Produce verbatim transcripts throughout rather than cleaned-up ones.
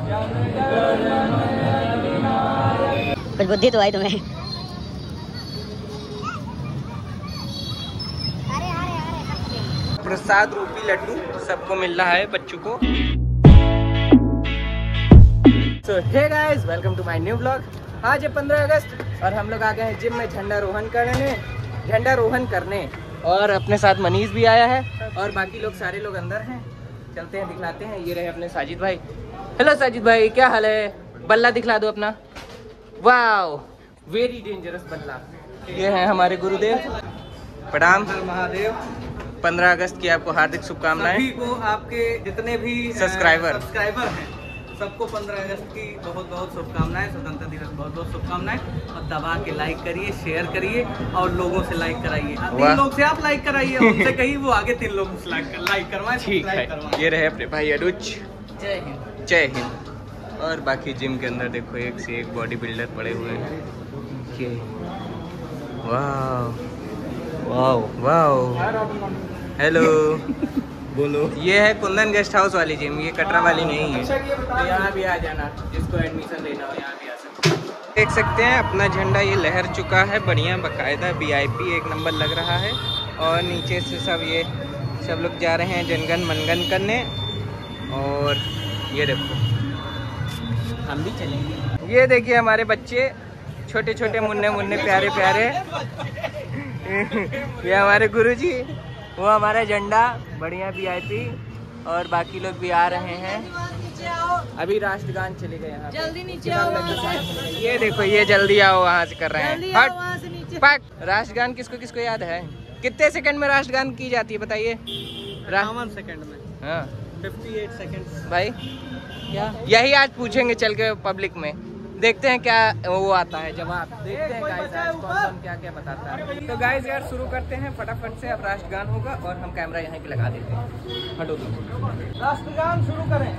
कुछ बुद्धि तो आई तुम्हें। प्रसाद रूपी लड्डू सबको मिल रहा है बच्चों को। So hey guys, welcome to my new blog. आज है पंद्रह अगस्त और हम लोग आ गए हैं जिम में झंडारोहण करने झंडारोहण करने और अपने साथ मनीष भी आया है और बाकी लोग सारे लोग अंदर हैं। चलते हैं, दिखलाते हैं। ये रहे अपने साजिद भाई। हेलो साजिद भाई, क्या हाल है? बल्ला दिखला दो अपना। वाओ, वेरी डेंजरस बल्ला। ये है हमारे गुरुदेव। प्रणाम महादेव। पंद्रह अगस्त की आपको हार्दिक शुभकामनाएं। सभी को, आपके जितने भी सब्सक्राइबर सब्सक्राइबर हैं सबको पंद्रह अगस्त की बहुत बहुत शुभकामनाएं, स्वतंत्रता दिवस बहुत बहुत शुभकामनाएं। और दबा के लाइक करिए, शेयर करिए और लोगों से लाइक कराइए। तीन लोग से आप लाइक कराइए, उनसे कहीं वो आगे तीन लोगों से लाइक करवाएं। ठीक है। ये रहे अपने भाई अनुज। जय हिंद। जय हिंद। और बाकी जिम के अंदर देखो एक से एक बॉडी बिल्डर पड़े हुए हैं। ये वाह वाह वाह। हेलो बोलो। ये है कुंदन गेस्ट हाउस वाली जिम, ये कटरा वाली नहीं है। तो यहाँ भी आ जाना, जिसको एडमिशन लेना हो यहाँ भी आ सकते। देख सकते हैं अपना झंडा ये लहर चुका है, बढ़िया बकायदा वीआईपी एक नंबर लग रहा है। और नीचे से सब ये सब लोग जा रहे हैं जनगण मनगन करने। और ये देखो हम भी चलेंगे। ये देखिए हमारे बच्चे, छोटे छोटे मुन्ने मुन्ने प्यारे प्यारे। ये हमारे गुरुजी, वो हमारा झंडा बढ़िया वीआईपी। और बाकी लोग भी आ रहे हैं। अभी राष्ट्रगान चलेगा यहाँ। जल्दी नीचे आओ। ये देखो, ये जल्दी आओ वहाँ से कर रहे हैं। हट पक। राष्ट्रगान किसको किसको याद है? कितने सेकंड में राष्ट्रगान की जाती है बताइए? बावन सेकंड में। हाँ, अट्ठावन सेकंड भाई क्या यही आज पूछेंगे चल के पब्लिक में। देखते हैं क्या वो आता है जवाब। देखते हैं गाइस आज कौन कौन क्या क्या बताता है। तो गाइस यार शुरू करते हैं फटाफट से। अब राष्ट्रगान होगा और हम कैमरा यहाँ पे लगा देते हैं। हटो तुम। राष्ट्रगान शुरू करें।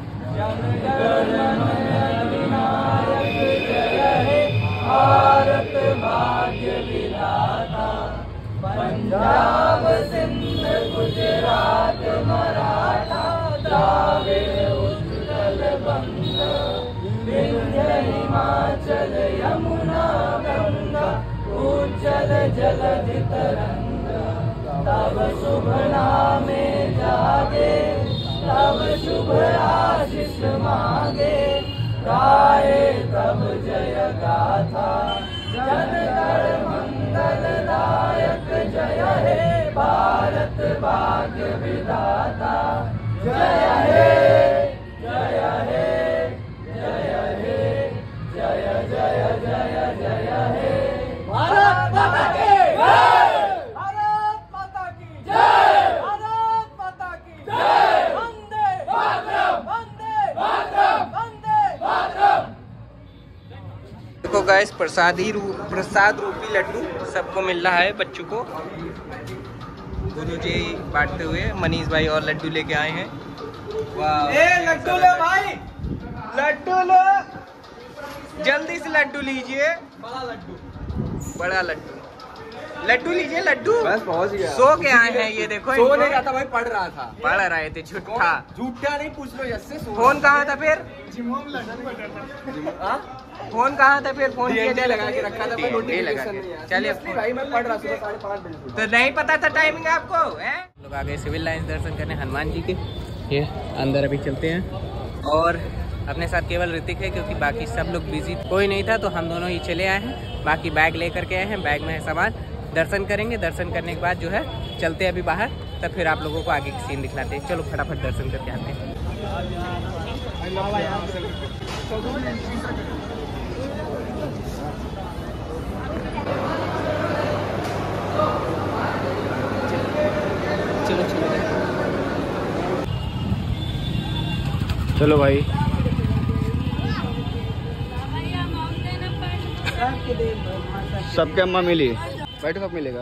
भारत भाग्य विधाता, पंजाब सिंध गुजरात मराठा, द्राविड़ उत्कल बंगा, विंध्य हिमाचल यमुना गंगा, उज्जल जलधि तरंगा। तब शुभ नामे जागे, तब शुभ आशीष मांगे, गाए तब जय गाथा, जन गण मंगल दायक जय हे भारत भाग्य विधाता। जय हे जय हे जय हे जय जय जय जय हे भारत माता की जय, भारत माता की जय, भारत माता की जय। वंदे मातरम, वंदे मातरम, वंदे मातरम। देखो गाइस, प्रसादी रू प्रसाद रूपी लड्डू सबको मिल रहा है बच्चों को। गुरुजी बांटते हुए मनीष भाई और लड्डू लेके आए हैं। वाह, ए लड्डू ले भाई, लड्डू लो, जल्दी से लड्डू लीजिए। बड़ा लड्डू, बड़ा लड्डू, लड्डू लीजिए लड्डू। बस पहुंच गया। सो के आए हैं ये देखो। सो नहीं रहा था भाई, पढ़ रहा था। पढ़ रहे थे झूठा। झूठा नहीं, पूछ लो जैसे। फोन कहाँ था फिर? फोन कहाँ था फिर? फोन डीएनडी लगा के रखा था, लगा के। चलिए भाई मैं पढ़ रहा सुबह साढ़े पाँच बजे। तो नहीं पता था टाइमिंग आपको? हैं लोग आ गए सिविल लाइंस दर्शन करने हनुमान जी के। ये अंदर अभी चलते हैं। और अपने साथ केवल ऋतिक है क्योंकि बाकी सब लोग बिजी, कोई नहीं था तो हम दोनों ही चले आए हैं। बाकी बैग लेकर के आए हैं, बैग में है सामान। दर्शन करेंगे, दर्शन करने के बाद जो है चलते हैं अभी बाहर, तब फिर आप लोगों को आगे की सीन दिखलाते हैं। चलो फटाफट दर्शन करके आते हैं। चलो चलो चलो भाई। सबके अम्मा मिली, बैठ कब मिलेगा?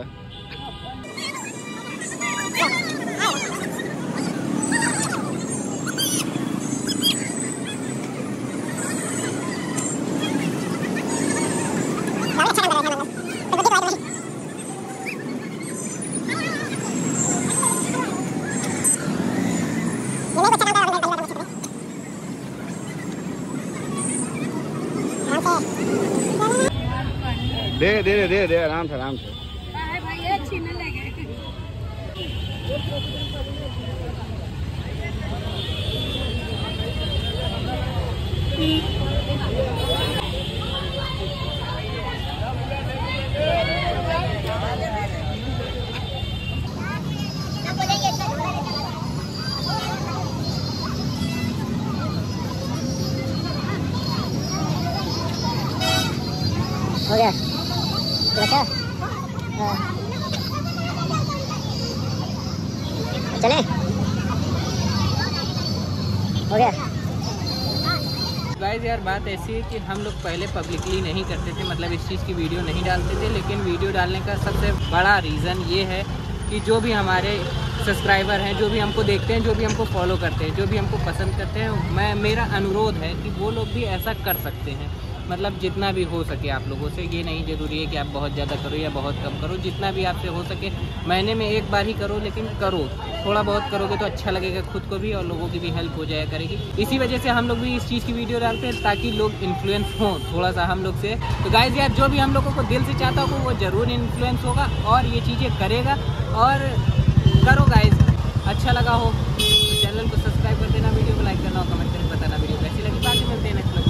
दे दे दे दे दे आराम से आराम से। हो गया बचा चले हो गया। गाइस यार बात ऐसी है कि हम लोग पहले पब्लिकली नहीं करते थे, मतलब इस चीज़ की वीडियो नहीं डालते थे, लेकिन वीडियो डालने का सबसे बड़ा रीज़न ये है कि जो भी हमारे सब्सक्राइबर हैं, जो भी हमको देखते हैं, जो भी हमको फॉलो करते हैं, जो भी हमको पसंद करते हैं, मैं मेरा अनुरोध है कि वो लोग भी ऐसा कर सकते हैं। मतलब जितना भी हो सके आप लोगों से, ये नहीं ज़रूरी है कि आप बहुत ज़्यादा करो या बहुत कम करो, जितना भी आपसे हो सके महीने में एक बार ही करो, लेकिन करो, थोड़ा बहुत करोगे तो अच्छा लगेगा खुद को भी और लोगों की भी हेल्प हो जाया करेगी। इसी वजह से हम लोग भी इस चीज़ की वीडियो डालते हैं ताकि लोग इन्फ्लुएंस हों थोड़ा सा हम लोग से। तो गाइस यार जो भी हम लोगों को दिल से चाहता हो वो ज़रूर इन्फ्लुएंस होगा और ये चीज़ें करेगा, और करो गाइस। अच्छा लगा हो तो चैनल को सब्सक्राइब कर देना, वीडियो को लाइक करना और कमेंट करके बताना वीडियो कैसी लगी। बाकी मिलते हैं नेक्स्ट।